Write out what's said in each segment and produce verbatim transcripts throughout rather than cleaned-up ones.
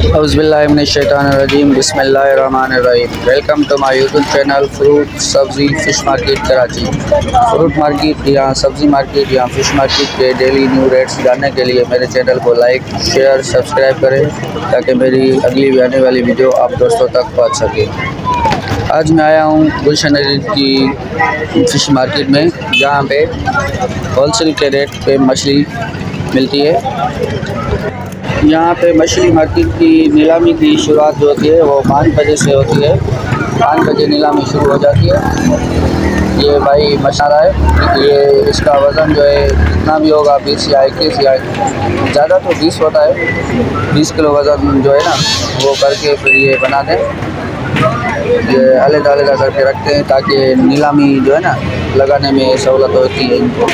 औज़ुबिल्लाहिमिनश्शैतानिर्रजीम बिस्मिल्लाहिर्रहमानिर्रहीम। Welcome to my YouTube channel fruit सब्ज़ी fish market Karachi. Fruit market या सब्ज़ी मार्केट या फ़िश मार्केट के डेली न्यू रेट्स जानने के लिए मेरे चैनल को लाइक शेयर सब्सक्राइब करें ताकि मेरी अगली भी आने वाली वीडियो आप दोस्तों तक पहुंच सके। आज मैं आया हूं गुलशन की फ़िश मार्केट में, जहां पे होलसेल के रेट पे मछली मिलती है। यहाँ पे मछली मार्केट की नीलामी की शुरुआत जो होती है वो पाँच बजे से होती है। पाँच बजे नीलामी शुरू हो जाती है। ये भाई मसाला है, ये इसका वज़न जो है जितना भी होगा बीस या इक्कीस या ज़्यादा तो बीस होता है। बीस किलो वज़न जो है ना वो करके फिर ये बना दें, ये अलग अलग करके रखते हैं ताकि नीलामी जो है ना लगाने में सहूलत होती है इनको।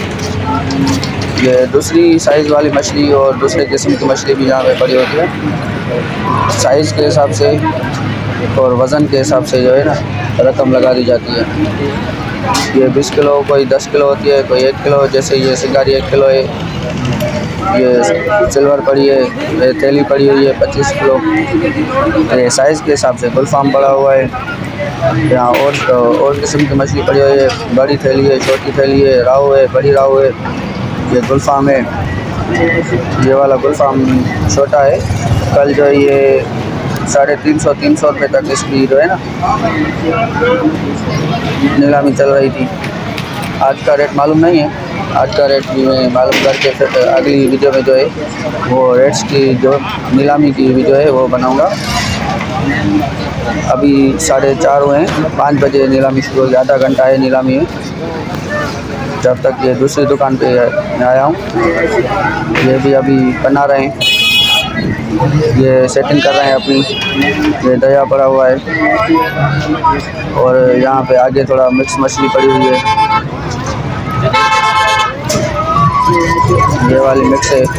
ये दूसरी साइज़ वाली मछली और दूसरे किस्म की मछली भी यहाँ पे पड़ी होती है। साइज़ के हिसाब से और वज़न के हिसाब से जो है ना रकम लगा दी जाती है। ये बीस किलो, कोई दस किलो होती है, कोई एक किलो। जैसे ये सिंगारी एक किलो है, ये सिल्वर पड़ी है, ये थैली पड़ी हुई है पच्चीस किलो। ये साइज़ के हिसाब से गुलफाम पड़ा हुआ है। यहाँ और और किस्म की मछली पड़ी हुई है, बड़ी थैली है, छोटी थैली है, राहू है, बड़ी राहू है। ये गुलफाम है, ये वाला गुलफाम छोटा है। कल जो ये साढ़े तीन सौ तीन सौ रुपये तक इसकी जो है ना नीलामी चल रही थी। आज का रेट मालूम नहीं है, आज का रेट भी मैं मालूम करके फिर अगली वीडियो में जो है वो रेट्स की जो नीलामी की वीडियो है वो बनाऊंगा। अभी साढ़े चार हुए हैं, पाँच बजे नीलामी शुरू होगी, आधा घंटा है नीलामी है। जब तक ये दूसरी दुकान पे मैं आया हूँ, ये भी अभी बना रहे हैं, ये सेटिंग कर रहे हैं अपनी। ये दया पड़ा हुआ है और यहाँ पे आगे थोड़ा मिक्स मछली पड़ी हुई है, ये वाली मिक्स है।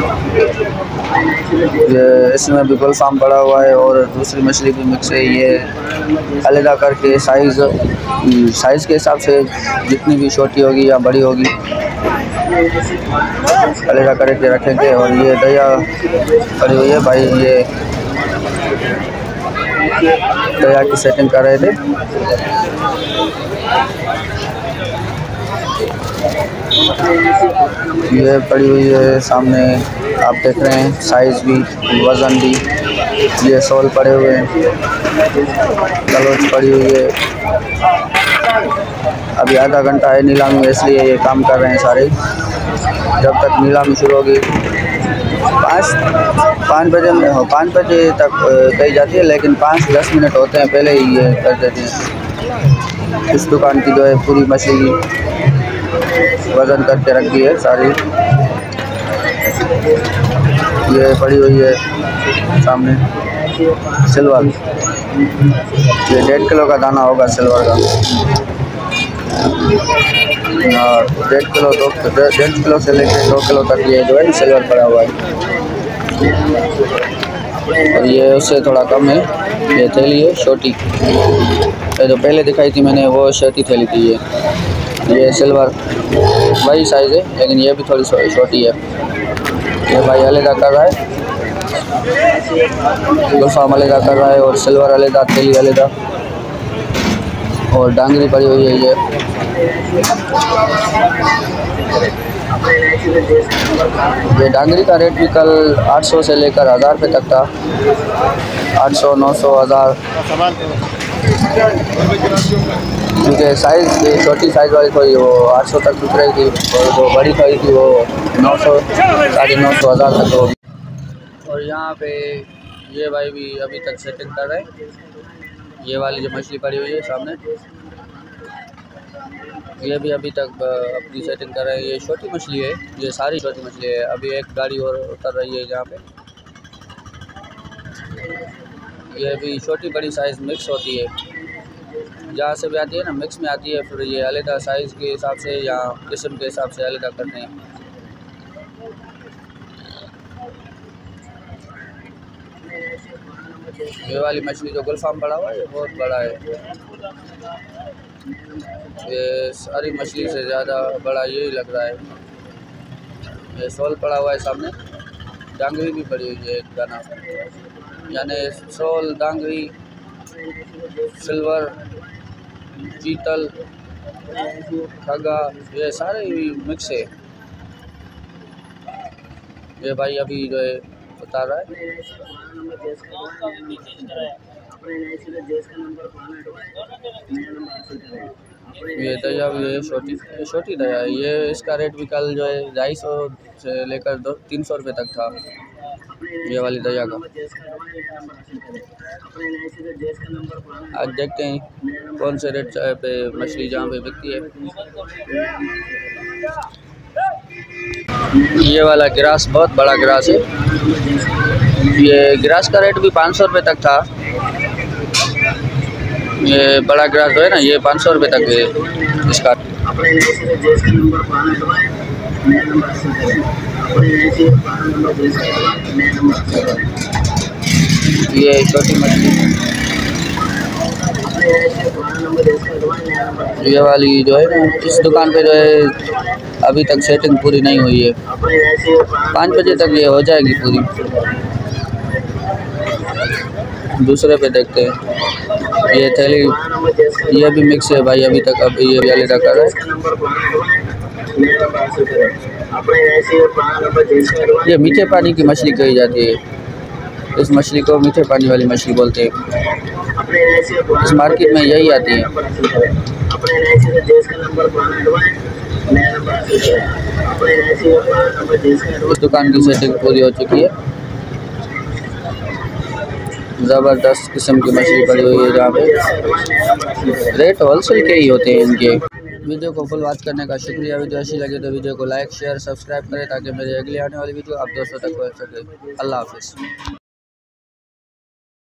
ये इसमें भी गुलफाम पड़ा हुआ है और दूसरी मछली भी मिक्स है। ये अलग करके साइज़ साइज़ के हिसाब से जितनी भी छोटी होगी या बड़ी होगी अलग करके रखेंगे। और ये दया पड़ी हुई है भाई, ये दया की सेटिंग कर रहे थे। ये पड़ी हुई है सामने, आप देख रहे हैं, साइज़ भी वज़न भी। ये सोल पड़े हुए हैं, कलोच पड़ी हुई है। अभी आधा घंटा है नीलामी में, इसलिए ये काम कर रहे हैं सारे। जब तक नीलामी शुरू होगी पाँच पाँच बजे में हो पाँच बजे तक कही जाती है, लेकिन पाँच दस मिनट होते हैं पहले ही ये कर देते हैं। इस दुकान की जो है पूरी मछली वज़न करके रख दी है सारी। ये पड़ी हुई है सामने सिल्वर, ये डेढ़ किलो का दाना होगा सिल्वर का। और डेढ़ किलो दो डेढ़ किलो से लेकर दो किलो तक ये जो है सिल्वर पड़ा हुआ है। और ये उससे थोड़ा कम है, ये थैली है छोटी। ये जो पहले दिखाई थी मैंने वो छोटी थैली थी। ये ये सिल्वर वही साइज़ है, लेकिन ये भी थोड़ी छोटी है। ये भाई अलग कर रहा है, गुलफाम अलग कर रहा है और सिल्वर अलग, थैली अलग। और डांगरी पड़ी हुई है। ये ये डांगरी का रेट भी कल आठ सौ से लेकर हज़ार रुपये तक था। आठ सौ, नौ सौ, हज़ार। क्योंकि साइज़ छोटी साइज़ वाली थोड़ी वो आठ सौ तक बिक रही थी और जो बड़ी थोड़ी थी वो नौ सौ, साढ़े नौ सौ, हज़ार तक होगी। और यहाँ पे ये भाई भी अभी तक सेटिंग कर रहे हैं। ये वाली जो मछली पड़ी हुई है सामने, ये भी अभी तक अपनी सेटिंग कर रहे हैं। ये छोटी मछली है, ये सारी छोटी मछली है। अभी एक गाड़ी और उतर रही है जहाँ पे। ये भी छोटी बड़ी साइज़ मिक्स होती है, जहाँ से भी आती है ना मिक्स में आती है। फिर ये अलग साइज़ के हिसाब से या किस्म के हिसाब से अलग करते हैं। ये वाली मछली जो गुलफाम पड़ा हुआ है ये बहुत बड़ा है। ये सारी मछली से ज़्यादा बड़ा यही लग रहा है। ये सोल पड़ा हुआ है सामने, डांगरी भी पड़ी हुई है एक दाना, यानी सोल, डांगरी, सिल्वर, चीतल, खगा, ये सारे मिक्स है। ये भाई अभी जो है बता रहा है। ये दया भी है, छोटी छोटी दया है। ये इसका रेट भी कल जो है ढाई सौ से लेकर दो तीन सौ रुपये तक था, ये वाली दया का। आज देखते हैं कौन से रेट पे मछली जहाँ पे बिकती है। ये वाला गिरास बहुत बड़ा गिरास है। ये गिरास का रेट भी पाँच सौ रुपये तक था। ये बड़ा गिरास जो है ना, ये पाँच सौ रुपये तक है इसका। ये छोटी मछली, ये वाली जो है ना, इस दुकान पे जो है अभी तक सेटिंग पूरी नहीं हुई है। पाँच बजे तक ये हो जाएगी पूरी। दूसरे पे देखते हैं। ये थैली, ये भी मिक्स है भाई अभी तक। अब ये वाले रखा है। ये मीठे पानी की मछली कही जाती है। इस मछली को मीठे पानी वाली मछली बोलते हैं। इस मार्केट में यही आती है। इस दुकान की सेटिंग पूरी हो चुकी है। ज़बरदस्त किस्म की मछली पड़ी हुई है जहाँ पे। रेट होलसेल के ही होते हैं इनके। वीडियो को फुल वॉच करने का शुक्रिया। वीडियो अच्छी लगे तो वीडियो को लाइक, शेयर, सब्सक्राइब करें ताकि मेरी अगली आने वाली वीडियो आप दोस्तों तक पहुँच सके। अल्लाह हाफिज़।